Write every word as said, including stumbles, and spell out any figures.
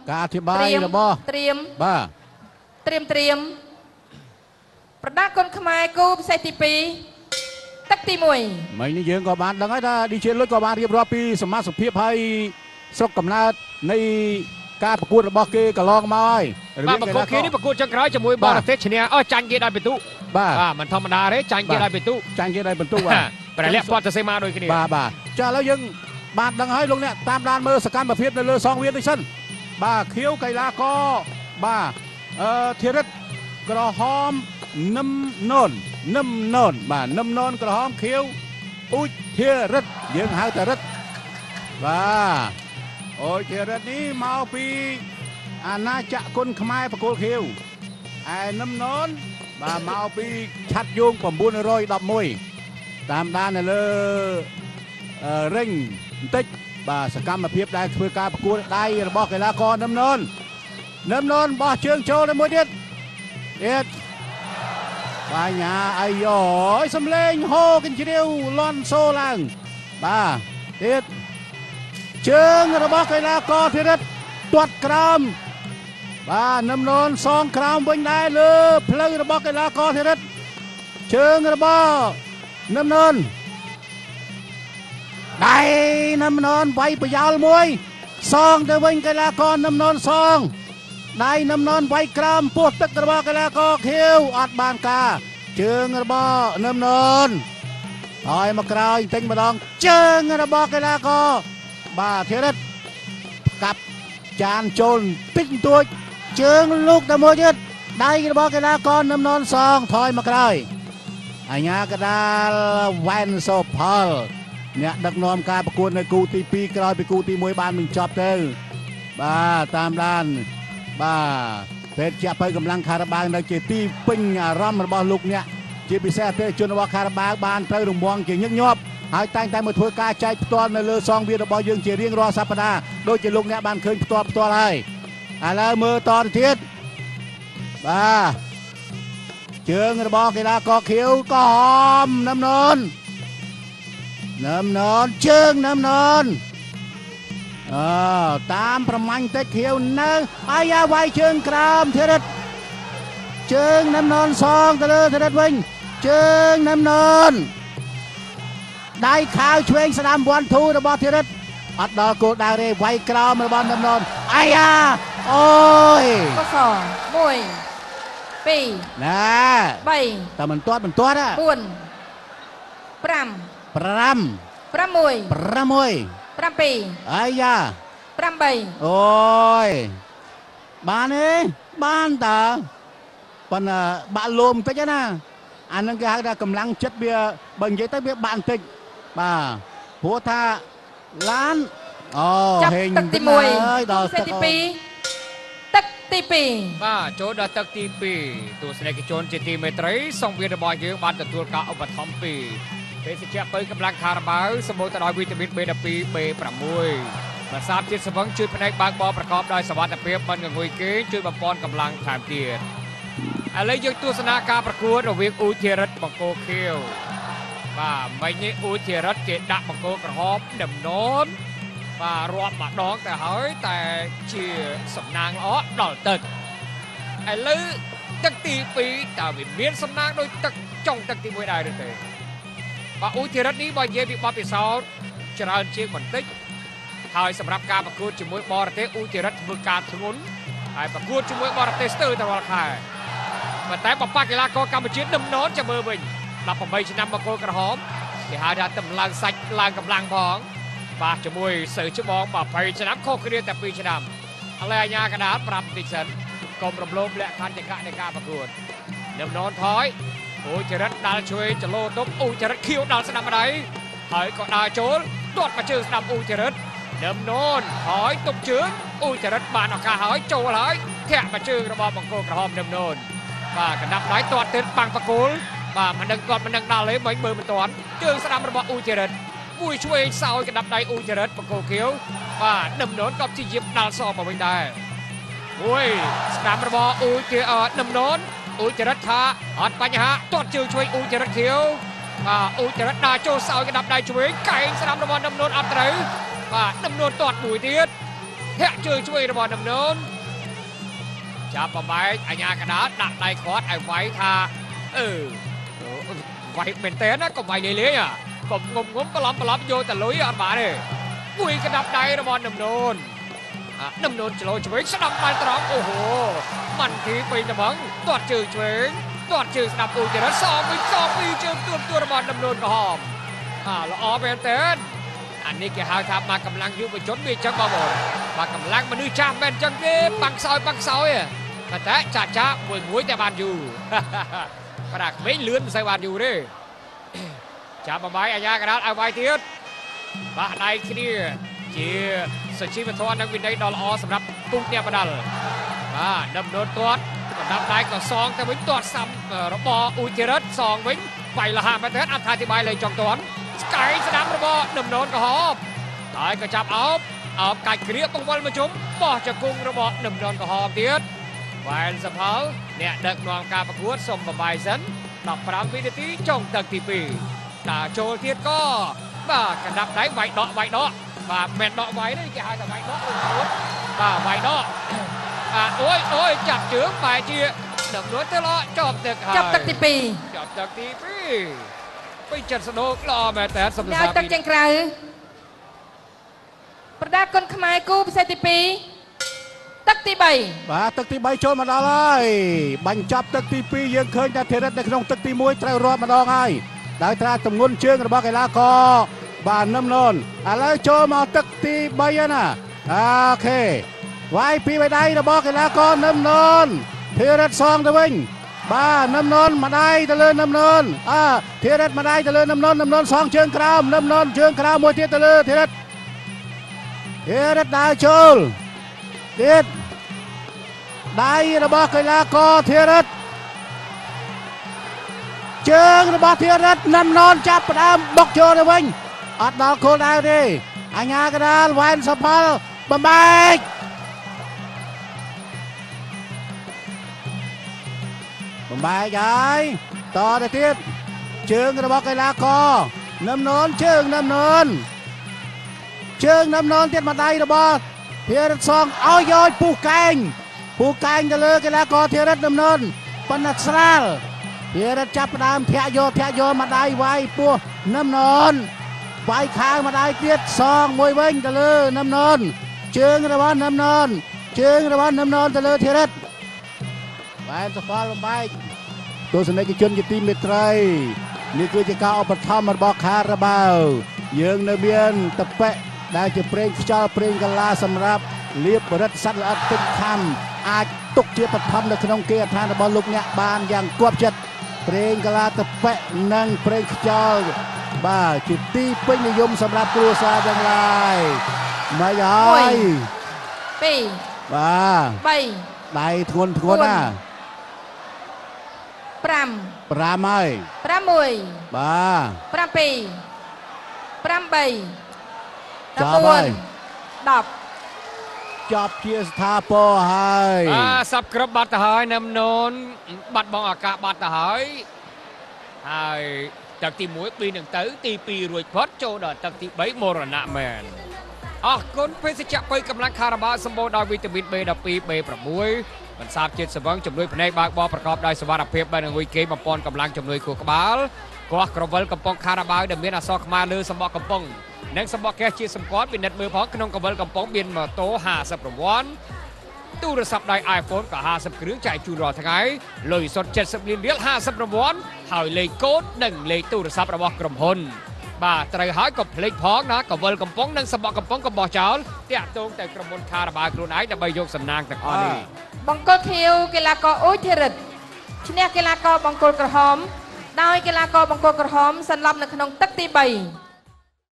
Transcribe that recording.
ការអធិប្បាយរបស់ត្រៀមបាទត្រៀមត្រៀមប្រដាគុណខ្មែរគូពិសេសទីពីរទឹកទីមួយមិញនេះយើងក៏បានដឹងហើយថាឌីជេលុយក៏បានរៀបរាប់ពីសមាជិកភាពហើយស្រុកកំណើតនៃការប្រកួតរបស់គេកន្លងមកហើយបាទប្រកួតគេនេះប្រកួតចុងក្រោយជាមួយបរទេសឈ្នះអស់ចាញ់គេដោយពិន្ទុបាទបាទមិនធម្មតាទេចាញ់គេដោយពិន្ទុចាញ់គេដោយពិន្ទុបាទប្រលាក់ពាត់សរសេរមកដូចគ្នាបាទបាទចាឥឡូវយើងបានដឹងហើយលោកអ្នកតាមដានមើលសកម្មភាពនៅលើសងវានេះសិនបាទខៀវកីឡាករបាទអឺធីរិតក្រហមនឹមណូននឹមណូនបាទនឹមណូនក្រហមខៀវអ៊ូចធីរិតយើងហៅតែរិតបាទអ៊ូចធីរិតនេះមកពីអាណាចក្រគុណខ្មែរបកគលខៀវឯនឹមណូនបាទមកពីឆាត់យោង៩១១តាមដាននៅលើរេងបន្តិចបាទសកម្មភាពដែលធ្វើការប្រកួតដៃរបស់កីឡាករនឹមណូននឹមណូនបោះជើងចូលទៅមួយទៀតទៀតបាញ់អាយ៉យសំលេងហូកញ្ជ្រៀវលន់សូឡើងបាទទៀតជើងរបស់កីឡាករធីរិតទាត់ក្រោមបាទនឹមណូនសងក្រោមវិញដែរលើផ្លូវរបស់កីឡាករធីរិតជើងរបស់នឹមណូនដៃនឹមណូនវាយប្រយោលមួយសងទៅវិញកីឡាករនឹមណូនសងដៃនឹមណូនវាយក្រោមពោះទឹករបស់កីឡាករខៀវអត់បានការជើងរបស់នឹមណូនហើយមកក្រោយទិញម្ដងជើងរបស់កីឡាករបាទធីរិតកាប់ចានចូលតិចតួចជើងលោកតែមួយទៀតដៃរបស់កីឡាករនឹមណូនសងថយមកក្រោយអញ្ញាកដាលវ៉ែនសូផលអ្នកដឹកនាំការប្រកួតនៅគូទីពីរក្រោយពីគូទីមួយបានបញ្ចប់ទៅបាទតាមដានបាទពេទ្យជាបើកម្លាំងខារ៉ាបាវនៅជាទីពេញអារម្មណ៍របស់លោកអ្នកជាពិសេសអតិថិជនរបស់ខារ៉ាបាវបានត្រូវរង្វង់ជាញឹកញាប់ហើយតែងតែមកធ្វើការចែកផ្ទាល់នៅលើសងវារបស់យើងជារៀងរាល់សប្តាហ៍ដូចជាលោកអ្នកបានឃើញផ្ទាល់ផ្ទាល់ហើយឥឡូវមើលតទៅទៀតបាទជើងរបស់កីឡាករខៀវក៏ហមនឹមណូននឹមណូនជើងនឹមណូនអើតាមប្រមាញ់តិចខៀវនៅអាយ៉ាវាយជើងក្រោមធីរិតជើងនឹមណូនសងទៅលើធីរិតវិញជើងនឹមណូនដៃខាវឆ្វេងស្ដាំវ៉ាន់ធូរបស់ធីរិតអត់ដល់គោលដៅទេវាយក្រោមរបស់នឹមណូនអាយ៉ាអូយកសមួយពីរណាបីតែមិនទាត់មិនទាត់បួនប្រាំប្រាំប្រាំមួយប្រាំមួយប្រាំពីរអាយ៉ាប្រាំបីអូយបានទេបានតើប៉ុន្តែបាក់លោមបន្តិចណាអានឹងគេហៅថាកម្លាំងចិត្តវាបើនិយាយទៅវាបាក់បន្តិចបាទព្រោះថាឡានអូហេងទឹកទីមួយដល់ទឹកទីពីរទឹកទីពីរបាទចូលដល់ទឹកទីពីរទស្សនិកជនជាទីមេត្រីសង្វៀនរបស់យើងបានទទួលការឧបត្ថម្ភពីភេសជ្ជៈបើកម្លាំងខារ៉ាបាវសម្បូរទៅដោយវីតាមីន បេ ដប់ពីរ បេ ប្រាំមួយ ប្រសាទជាតិស្វឹងជួយផ្នែកបើកបរប្រកបដោយសុវត្ថិភាពមិនងងុយគេជួយបំពេញកម្លាំងថែមទៀតឥឡូវយើងទស្សនាការប្រកួតរវាងអ៊ូធីរិតបង្គោលខៀវបាទមិញនេះអ៊ូធីរិតគេដាក់បង្គោលក្រហមដំណូនបាទរាប់ម្ដងទៅហើយតែជាសំណាងល្អដល់ទឹកឥឡូវទឹកទីពីរតើវាមានសំណាងដូចទឹកចុងទឹកទីមួយដែរឬទេបាទអ៊ូធីរិតនេះបើនិយាយពីបទពិសោធន៍ច្រើនជាងបន្តិចហើយសម្រាប់ការប្រកួតជាមួយបរទេសអ៊ូធីរិតធ្វើការធ្ងន់ហើយប្រកួតជាមួយបរទេសស្ទើរតែរាល់ខែប៉ុន្តែបបកីឡាករកម្ពុជានឹមណូនចាំមើលវិញដប់ប្រាំបីឆ្នាំបង្គោលក្រហមគេហៅថាតម្លើងសាច់ឡើងកម្លាំងផងបាទជាមួយសើច្បងបាទ20ឆ្នាំខុសគ្នាតែពីរឆ្នាំឥឡូវអាញាកដាលប្រាប់បន្តិចសិនកុំរំលោភលក្ខខណ្ឌចក្រនៃការប្រកួតនឹមណូនថយអ៊ូចរិតដាល់ជួយចលោទុកអ៊ូចរិតខៀវដល់ស្ដាំម្ដាយហើយក៏ដើរចូលទាត់មកជើងស្ដាំអ៊ូចរិតនឹមណូនហើយទុកជើងអ៊ូចរិតបានឱកាសហើយចូលហើយធាក់មកជើងរបស់បង្គោលក្រហមនឹមណូនបាទកណ្ដាប់ដៃទាត់ទៅបាំងបង្គោលបាទមិនដឹងគាត់មិនដឹងដល់ទេមិនមើលមិនទាន់ជើងស្ដាំរបស់អ៊ូចរិតមួយឆ្វេងសោយកណ្ដាប់ដៃអ៊ូចរិតបង្គោលខៀវបាទនឹមណូនក៏ព្យាយាមដាល់សមកវិញដែរមួយស្ដាំរបស់អ៊ូជានឹមណូនអ៊ូចរិតថាអត់បញ្ហាទាត់ជើងឆ្វេងអ៊ូចរិតខៀវបាទអ៊ូចរិតដើរចូលសោយកណ្ដាប់ដៃឆ្វេងកែងស្ដាំរបស់នឹមណូនអត់ត្រូវបាទនឹមណូនទាត់មួយទៀតធាក់ជើងឆ្វេងរបស់ដំណូនចាប់បំបែកអាញាកដាដាក់ដៃខាត់ឲ្យវាយថាអឺវាយមែនតើណាកុំវាយលេងលេងកុំងុំងុំប្រឡំប្រឡំយកតែលុយអត់បានទេពួយកដាប់ដៃរបស់ដំណូនដំណូនច្រឡោឆ្វេងស្ដាប់បាល់ត្រង់អូហូមិនទីពេញត្បឹងទាត់ជើងឆ្វេងទាត់ជើងស្ដាប់អ៊ូចរិតសងវិញសងពីរជើងទួតទួរបស់ដំណូនក្រហមអាល្អមែនតើអានេះគេហៅថាមកកម្លាំងយុវជនវាអញ្ចឹងបងប្អូនមកកម្លាំងមនុស្សចាស់មែនអញ្ចឹងទេបាំងខ្សោយបាំងខ្សោយប៉ុន្តែចាស់ចាស់មួយមួយតែបានយូរប្រាក់ក្មេងលឿនមិនសូវបានយូរទេចាប់បំបាយអាញាកដាលឲ្យវាយទៀតបាក់ដៃគ្នាជាសុជីវធម៌និងវិន័យដ៏ល្អសម្រាប់ទូកអ្នកបដាល់បាទដំណូនទាត់បណ្ដាប់ដៃក៏សងទៅវិញទាត់សាំរបស់អ៊ូចរិតសងវិញវាយលះមែនតើអត្ថាធិប្បាយលេងចង់ទាន់ស្កាយស្ដាំរបស់ដំណូនក្រហមហើយក៏ចាប់អោបអោបកាច់គ្រាបង្វិលមកជុំបោះជង្គង់របស់ដំណូនក្រហមទៀតវ៉ែនសផលអ្នកដឹកនាំការប្រកួតសូមបបាយសិនដប់ប្រាំវិនាទីចុងទឹកទីពីរតាចូលទៀតក៏បាទកណ្ដាប់ដៃវាយដកវាយដកបាទមិនដកវាយទេគេហៅថាវាយដកបាទវាយដកអាអូយអូយចាប់ជើងបែរជាដំណួនទៅល្អចប់ទឹកហើយចាប់ទឹកទីពីរចាប់ទឹកទីពីរពីចិត្តស្ដោកល្អមែនតើសំសាពីទឹកចេញក្រៅប្រដាគុណខ្មែរគូពិសេសទីពីរទឹកទីបីបាទទឹកទីបីចូលមកដល់ហើយបញ្ចប់ទឹកទីពីរយើងឃើញថាធីរិតនៅក្នុងទឹកទីមួយត្រូវរាប់ម្ដងហើយដោយត្រាទម្ងន់ជើងរបស់កីឡាករបាទនឹមននឥឡូវចូលមកទឹកទីបីណាអូខេវាយពីបដៃរបស់កីឡាករនឹមននធីរិតសងទៅវិញបាទនឹមននម្ដាយទៅលើនឹមននអើធីរិតម្ដាយទៅលើនឹមនននឹមននសងជើងក្រោមនឹមននជើងក្រោមមួយទៀតទៅលើធីរិតធីរិតដើរចូលទៀតដៃរបស់កីឡាករធីរិតជើងរបស់ធីរិតនឹមននចាប់ផ្ដើមបុកចូលទៅវិញអត់ដល់គោលដៅទេអញ្ញាកដាលវ៉ែនសផលបំបែកបំបែកហើយតទៅទៀតជើងរបស់កីឡាករនឹមននជើងនឹមននជើងនឹមននទៀតមកដៃរបស់ធីរិតសងឲ្យយកពុះកែងពុះកែងទៅលើកីឡាករធីរិតនឹមននប៉ុន្តែស្រាលធីរិតចាប់ផ្ដើមធាក់យកធាក់យកមកដៃវាយពោះនឹមននវាយខាងមកដៃទៀតសងមួយវិញទៅលើនឹមននជើងរបស់នឹមននជើងរបស់នឹមននទៅលើធីរិតបានសផលបំបែកទស្សនិកជនជាទីមេត្រីនេះគឺជាការឧបត្ថម្ភរបស់ខារ៉ាបាវយើងនៅមានតប៉ិដែលជាប្រេងខ្យល់ប្រេងកាឡាសម្រាប់លាបរិទ្ធសត្វល្អិតទឹកខំអាចទុកជាបឋមនៅក្នុងគេអដ្ឋានរបស់លោកអ្នកបានយ៉ាងគប់ចិត្តប្រេងកាឡាតប៉ិនិងប្រេងខ្យល់បាទជាទីពេញនិយមសម្រាប់គ្រួសារទាំងឡាយមកហើយពីរបាទបីដៃធ្ងន់ធ្ងន់ណាប្រាំប្រាំហើយប្រាំមួយបាទប្រាំពីរប្រាំបីចប់ហើយដប់ចប់ជាស្ថាពរហើយអាសັບគ្រប់បាត់ទៅហើយនឹមននបាត់បងអាកាសបាត់ទៅហើយហើយទឹកទីមួយពីនឹងទៅទីពីររួចផុតចូលដល់ទឹកទីបីមរណៈមែនអរគុណភេសជ្ជៈបីកម្លាំងខារ៉ាបាវសម្បូរដោយវីតាមីន បេ ដប់ពីរ បេ ប្រាំមួយ បន្សាបជាតិសង្វឹងជំនួយភ្នែកបើកបរប្រកបដោយសុវត្ថិភាពបែបនឹងវីគេបំពន់កម្លាំងជំនួយខួរក្បាលកោះក្រវិលកំប៉ុងខារ៉ាបាវដែលមានអក្សរខ្មែរលើសម្បកកំប៉ុងនិងសម្បកកេះជាសម្គាល់ពិនិត្យមើលផងក្នុងក្រវិលកំប៉ុងមានម៉ូតូห้าสิบរង្វាន់ទូរស័ព្ទដៃ iPhone ក៏ห้าสิบគ្រឿងចែកជូនរាល់ថ្ងៃលុយសុទ្ធเจ็ดสิบលានរៀលห้าสิบរង្វាន់ហើយលេខកូដនិងលេខទូរស័ព្ទរបស់ក្រុមហ៊ុនបាទត្រូវហើយកុំភ្លេចផងណាក្រវិលកំប៉ុងនិងសម្បកកំប៉ុងកុំបោះចោលតាក់ទងទៅក្រុមហ៊ុនខារ៉ាបាវខ្លួនឯងដើម្បីយកសំណាងទាំងអស់នេះបង្គោលខៀវកីឡាករអ៊ូធីរិតឈ្នះកីឡាករបង្គោលក្រហមដោយកីឡាករបង្គោលក្រហមសន្លប់នៅក្នុងទឹកទីបី